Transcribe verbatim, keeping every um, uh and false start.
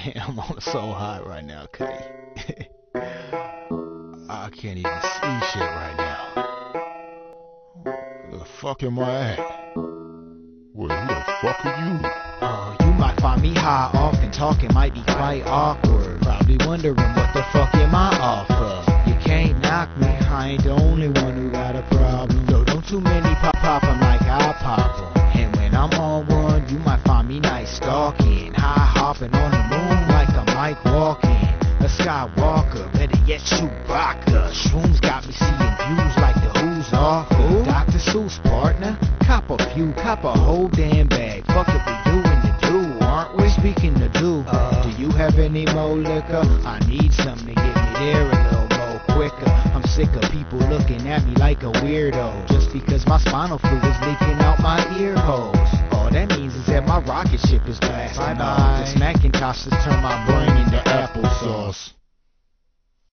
Damn, I'm so hot right now, Cuddy. I can't even see shit right now. Where the fuck am I at? Well, who the fuck are you? Uh, you might find me high, often talking might be quite awkward. Probably wondering what the fuck am I off of? You can't knock me, I ain't the only one who got a problem. So don't too many pop pop 'em like I pop 'em. And when I'm on one, you might find me nice stalking, high hopping on the moon like a Mike walking. A Skywalker, better yet Chewbacca. Shrooms got me seeing views like the Who's off. Doctor Seuss partner, cop a few, cop a whole damn bag. Fuck it, we doing the do, aren't we? Speaking of do, uh, do you have any more liquor? I need some to get me there a little more quicker. I'm sick of people looking at me like a weirdo, just because my spinal fluid is leaking out my ear holes. All that means is that my rocket ship is blasting off. This Macintosh has turned my brain into applesauce.